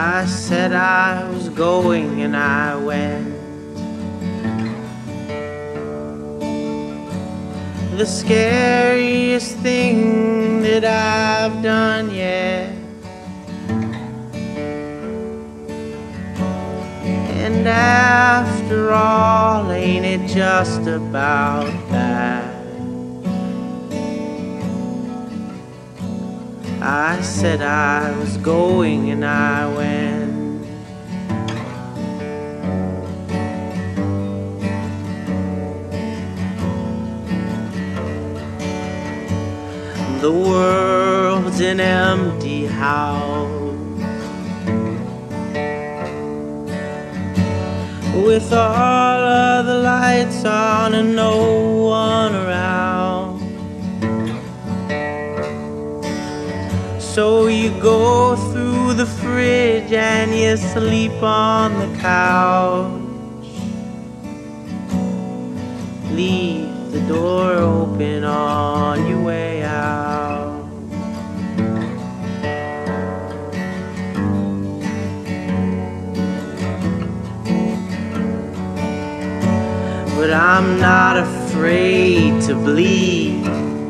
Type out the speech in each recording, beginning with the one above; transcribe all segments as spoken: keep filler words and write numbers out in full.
I said I was going and I went. The scariest thing that I've done yet. And after all, ain't it just about that? I said I was going and I went. The world's an empty house with all of the lights on and no one around. So you go through the fridge and you sleep on the couch. Leave the door open on your way out. But I'm not afraid to bleed.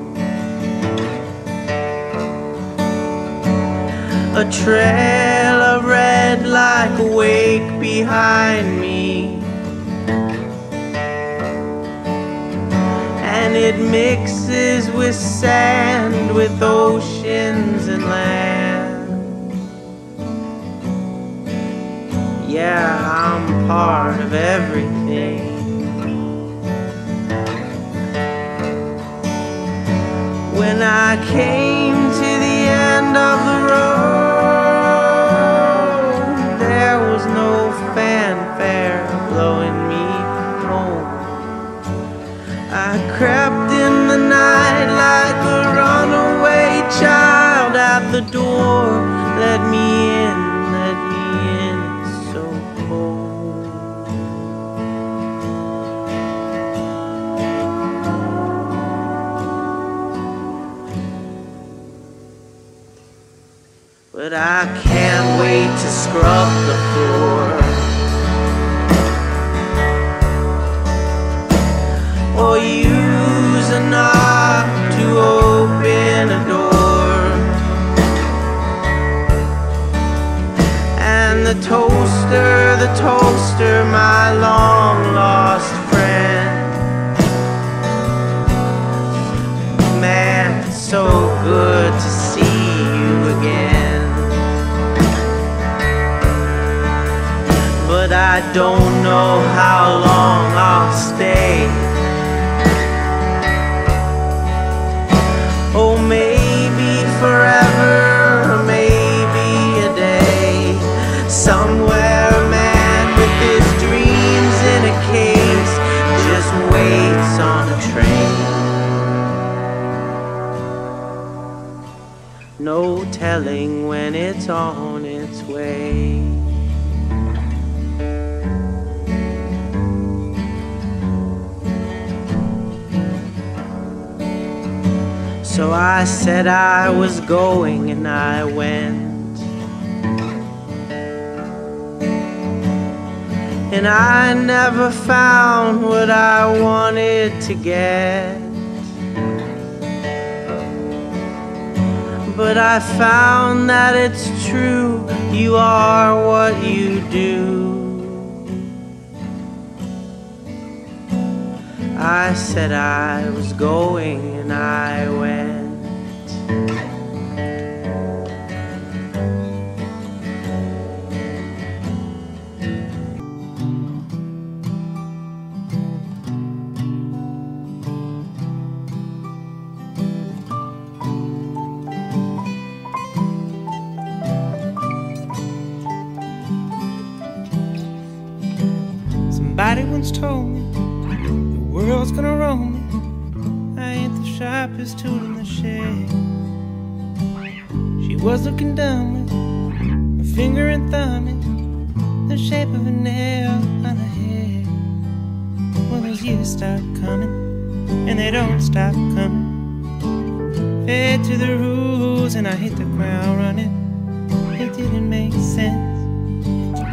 A trail of red like a wake behind me, and it mixes with sand, with oceans and land. Yeah, I'm part of everything. When I came to the end of the road, there was no fanfare blowing me home. I crept in the night like a runaway child at the door. Let me in, let me in, it's so cold. But I can't wait to scrub the floor, or use a knob to open a door. And the toaster, the toaster, my long lost friend. Man, it's so good to see you again. But I don't know how long I'll stay. Oh, maybe forever, or maybe a day. Somewhere a man with his dreams in a case just waits on a train. No telling when it's on its way. So I said I was going and I went. And I never found what I wanted to get. But I found that it's true, you are what you do. I said I was going and I went. Somebody once told me the world's gonna roll me. I ain't the sharpest tool in the shed. She was looking down with her finger and thumb in the shape of a nail on her head. Well, those years start coming, and they don't stop coming. Fed to the rules, and I hit the ground running. It didn't make sense.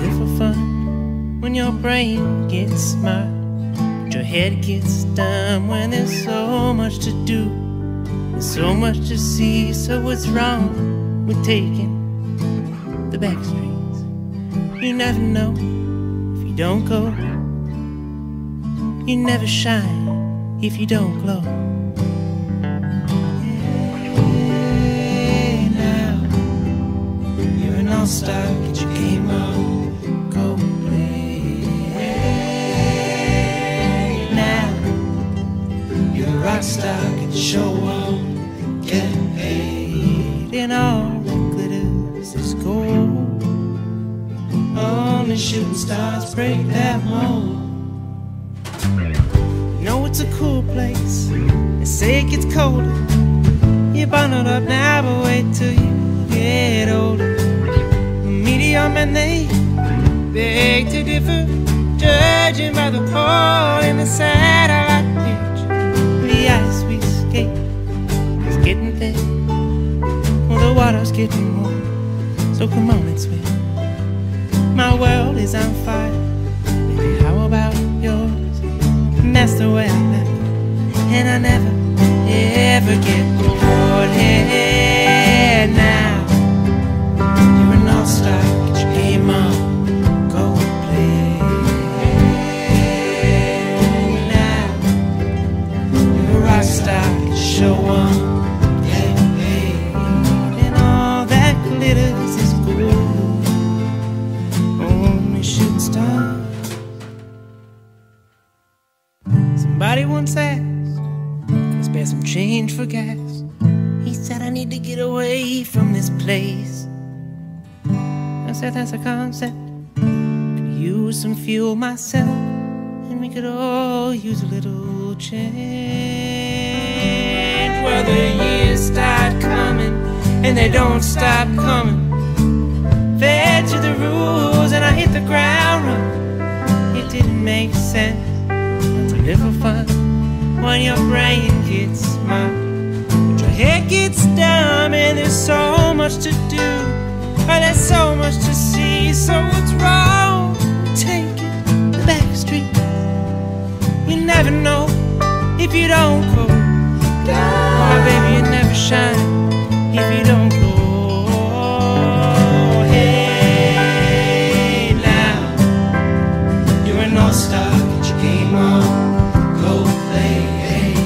live for fun when your brain gets smart, but your head gets dumb when there's so much to do, there's so much to see. So what's wrong with taking the back streets? You never know if you don't go. You never shine if you don't glow. Hey, now you're an all-star, get your game on, go play. Hey, now you're a rock star, get your show on, get paid. And all that glitters is gold. Only shooting stars break that mold. Know it's a cool place, they say it gets colder. You're bundled up now, but wait till you get older. The media men, they beg to differ, judging by the hole in the satellite picture. The ice we skate is getting thin, well, the water's getting warm, so come on and swim. My world is on fire, baby, how about yours? And that's the way I like it, and I never, ever get bored. Hey, now you're an all-star, get your game on, go play. Hey, now you're a rock star, get your show on, get paid. And all that glitters is gold, only shooting stars. Somebody once asked, can I spare some change for gas? He said, I need to get away from this place. I said, that's a concept. Could use some fuel myself, and we could all use a little change. Well, the years start coming, and they don't stop coming. Fed to the rules, and I hit the ground running. It didn't make sense to live for fun when your brain gets smart, but your head gets dumb, and there's so much to do, oh, there's so much to see. So what's wrong with taking the back street? You never know if you don't go. Oh baby, you never shine if you don't go. Hey, now you're an all-star, get your game on, go play. Hey,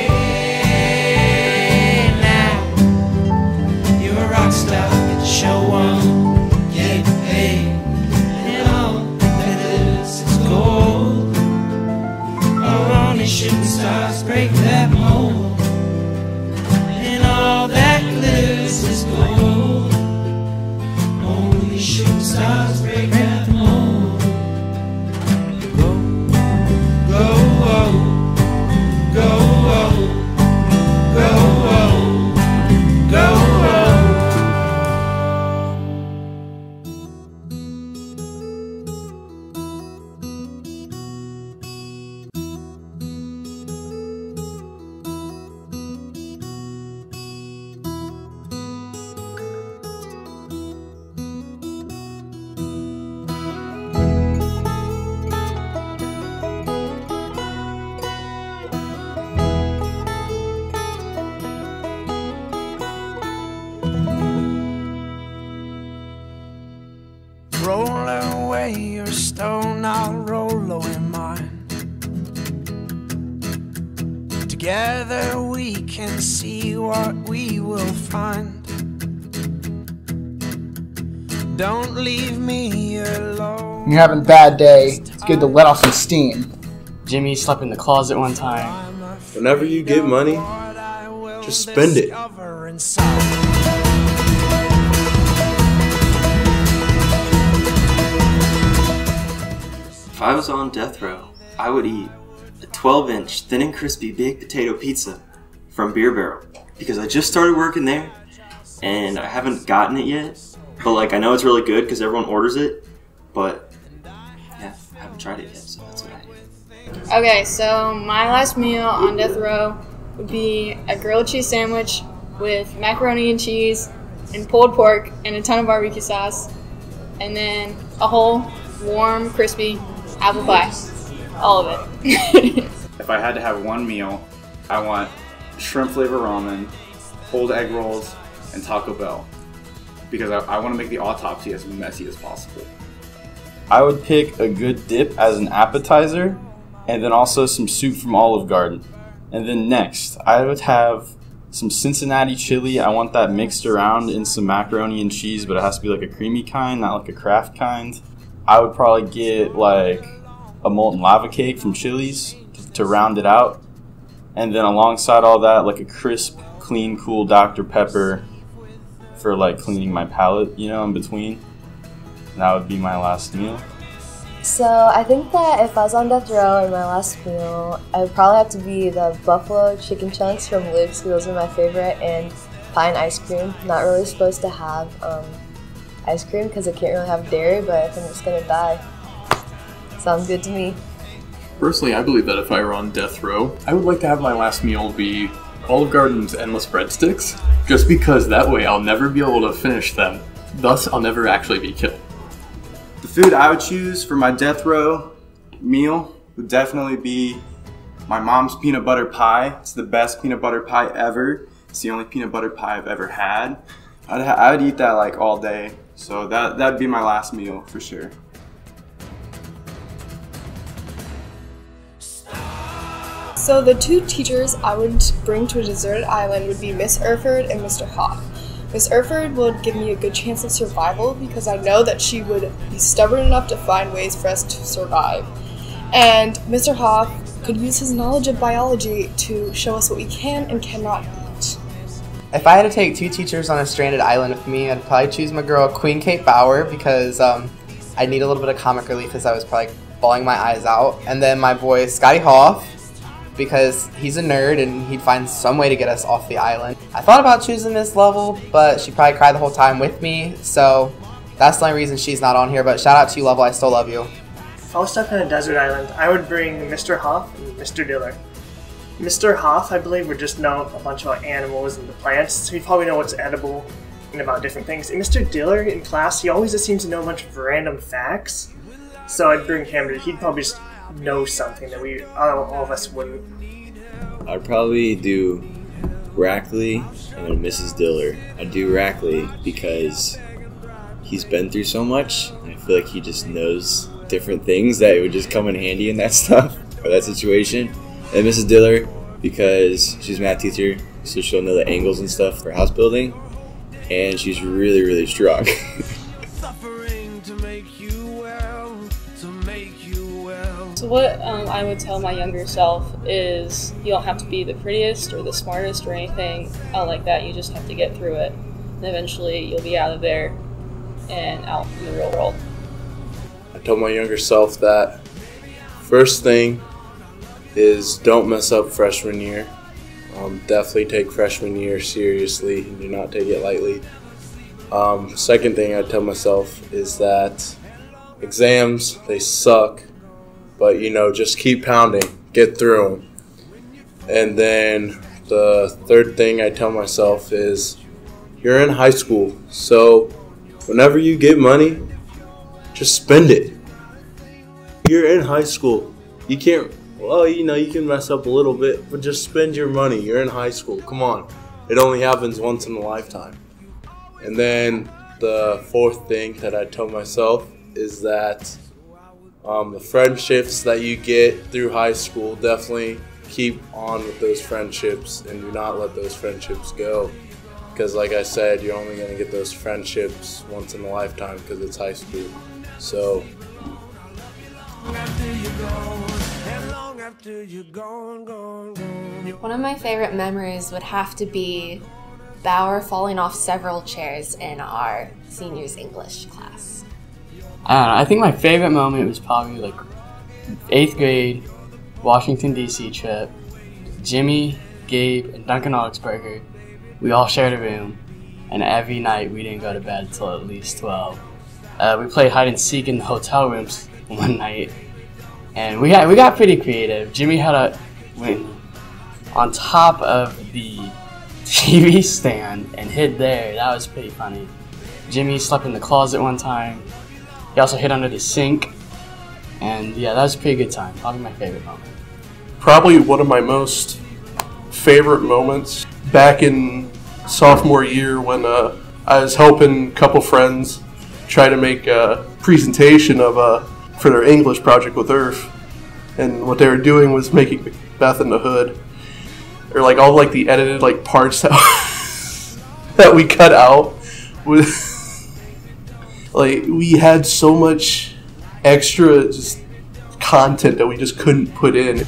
hey, now you're a rock star, get your show on, get paid. And all that is is gold. Oh, only shooting stars break that mold. And all that glitters is gold. Only shooting stars break that mold. Go, go, oh, go, oh, go, oh, go, oh. Roll away your stone, I'll roll away mine. Together we can see what we will find. Don't leave me alone. When you're having a bad day, it's good to let off some steam. Jimmy slept in the closet one time. Whenever you get money, just spend it. If I was on death row, I would eat a twelve inch thin and crispy baked potato pizza from Beer Barrel, because I just started working there and I haven't gotten it yet, but like I know it's really good because everyone orders it, but yeah, I haven't tried it yet, so that's what I do. Okay, so my last meal on death row would be a grilled cheese sandwich with macaroni and cheese and pulled pork and a ton of barbecue sauce, and then a whole, warm, crispy apple pie. All of it. If I had to have one meal, I want shrimp flavor ramen, cold egg rolls, and Taco Bell. Because I, I want to make the autopsy as messy as possible. I would pick a good dip as an appetizer, and then also some soup from Olive Garden. And then next, I would have some Cincinnati chili. I want that mixed around in some macaroni and cheese, but it has to be like a creamy kind, not like a Kraft kind. I would probably get like a molten lava cake from Chili's to, to round it out. And then alongside all that, like a crisp, clean, cool Doctor Pepper for like cleaning my palate, you know, in between. And that would be my last meal. So I think that if I was on death row and my last meal, I would probably have to be the buffalo chicken chunks from Luke's, because those are my favorite, and pie and ice cream. Not really supposed to have um, ice cream because I can't really have dairy, but if I'm just gonna die, sounds good to me. Personally, I believe that if I were on death row, I would like to have my last meal be Olive Garden's endless breadsticks, just because that way I'll never be able to finish them. Thus, I'll never actually be killed. The food I would choose for my death row meal would definitely be my mom's peanut butter pie. It's the best peanut butter pie ever. It's the only peanut butter pie I've ever had. I'd, ha I'd eat that like all day. So that, that'd be my last meal for sure. So the two teachers I would bring to a deserted island would be Miss Erford and Mister Hoff. Miss Erford would give me a good chance of survival because I know that she would be stubborn enough to find ways for us to survive. And Mister Hoff could use his knowledge of biology to show us what we can and cannot eat. If I had to take two teachers on a stranded island with me, I'd probably choose my girl Queen Kate Bauer because um, I need a little bit of comic relief as I was probably bawling my eyes out. And then my boy Scotty Hoff, because he's a nerd and he'd find some way to get us off the island. I thought about choosing Miss Lovell, but she probably cried the whole time with me, so that's the only reason she's not on here, but shout out to you, Lovell, I still love you. If I was stuck on a desert island, I would bring Mister Hoff and Mister Diller. Mister Hoff, I believe, would just know a bunch about animals and the plants, so he'd probably know what's edible and about different things. And Mister Diller, in class, he always just seems to know a bunch of random facts, so I'd bring him to, he'd probably just know something that we, all, all of us wouldn't. I'd probably do Rackley and Missus Diller. I'd do Rackley because he's been through so much, and I feel like he just knows different things that would just come in handy in that stuff, or that situation. And Missus Diller because she's a math teacher, so she'll know the angles and stuff for house building, and she's really, really strong. So what um, I would tell my younger self is you don't have to be the prettiest or the smartest or anything out like that. You just have to get through it. And eventually you'll be out of there and out in the real world. I told my younger self that first thing is don't mess up freshman year. Um, definitely take freshman year seriously and do not take it lightly. Um, second thing I tell myself is that exams, they suck. But, you know, just keep pounding, get through them. And then the third thing I tell myself is you're in high school, so whenever you get money, just spend it. You're in high school. You can't, well, you know, you can mess up a little bit, but just spend your money. You're in high school. Come on. It only happens once in a lifetime. And then the fourth thing that I tell myself is that Um, the friendships that you get through high school, definitely keep on with those friendships and do not let those friendships go. Because like I said, you're only going to get those friendships once in a lifetime because it's high school. So, one of my favorite memories would have to be Bauer falling off several chairs in our seniors English class. I don't know, I think my favorite moment was probably like eighth grade, Washington D C trip. Jimmy, Gabe, and Duncan Augsburger, we all shared a room, and every night we didn't go to bed until at least twelve. Uh, we played hide and seek in the hotel rooms one night, and we got we got pretty creative. Jimmy had a went on top of the T V stand and hid there. That was pretty funny. Jimmy slept in the closet one time. He also hid under the sink. And yeah, that was a pretty good time. Probably my favorite moment. Probably one of my most favorite moments back in sophomore year when uh, I was helping a couple friends try to make a presentation of uh, for their English project with Earth. And what they were doing was making Macbeth in the Hood. Or like all like the edited like parts that, that we cut out. With like we had so much extra just content that we just couldn't put in.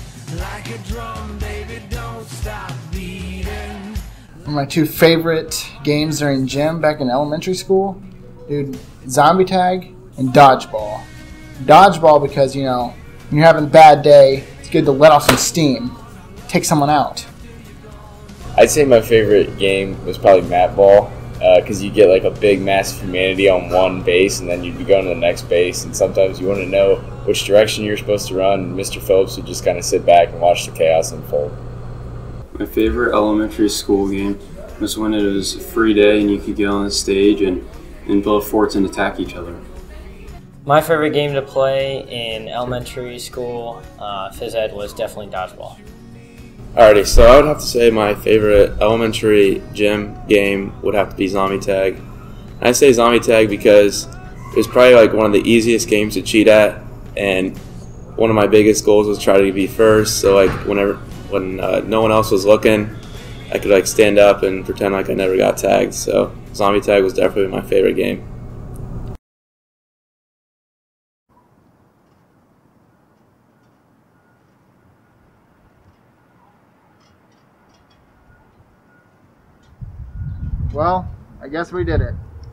One of my two favorite games during gym back in elementary school, dude, Zombie Tag and Dodgeball. Dodgeball because, you know, when you're having a bad day, it's good to let off some steam, take someone out. I'd say my favorite game was probably Mat Ball, because uh, you get like a big mass of humanity on one base, and then you'd be going to the next base, and sometimes you want to know which direction you're supposed to run, and Mister Phillips would just kind of sit back and watch the chaos unfold. My favorite elementary school game was when it was a free day and you could get on the stage and, and build forts and attack each other. My favorite game to play in elementary school, uh, phys ed, was definitely dodgeball. Alrighty, so I would have to say my favorite elementary gym game would have to be Zombie Tag. I say Zombie Tag because it was probably like one of the easiest games to cheat at, and one of my biggest goals was try to be first. So like whenever when uh, no one else was looking, I could like stand up and pretend like I never got tagged. So Zombie Tag was definitely my favorite game. Well, I guess we did it.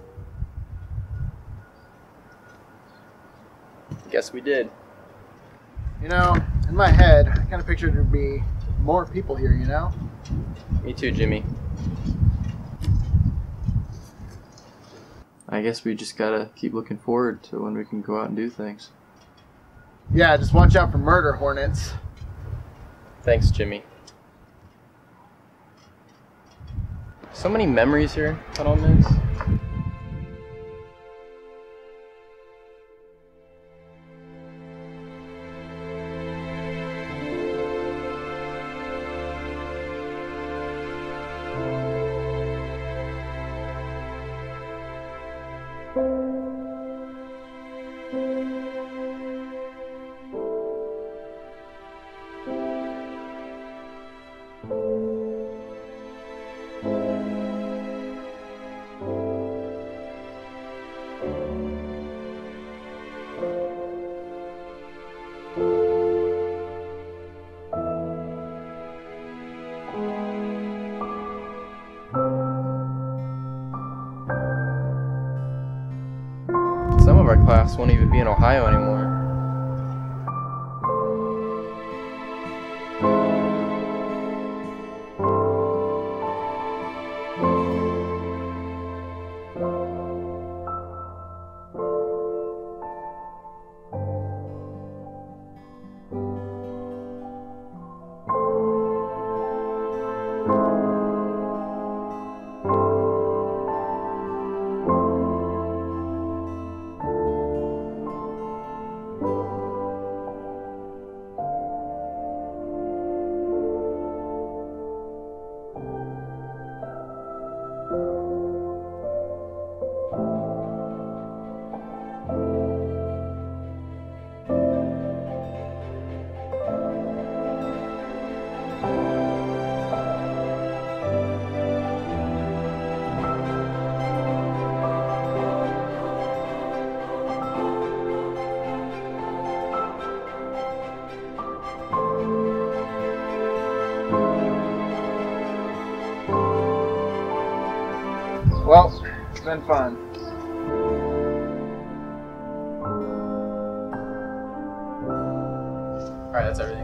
Guess we did. You know, in my head, I kind of pictured there'd be more people here, you know? Me too, Jimmy. I guess we just gotta keep looking forward to when we can go out and do things. Yeah, just watch out for murder hornets. Thanks, Jimmy. So many memories here at Ole Miss. Some of our class won't even be in Ohio anymore. Well, it's been fun. Alright, that's everything.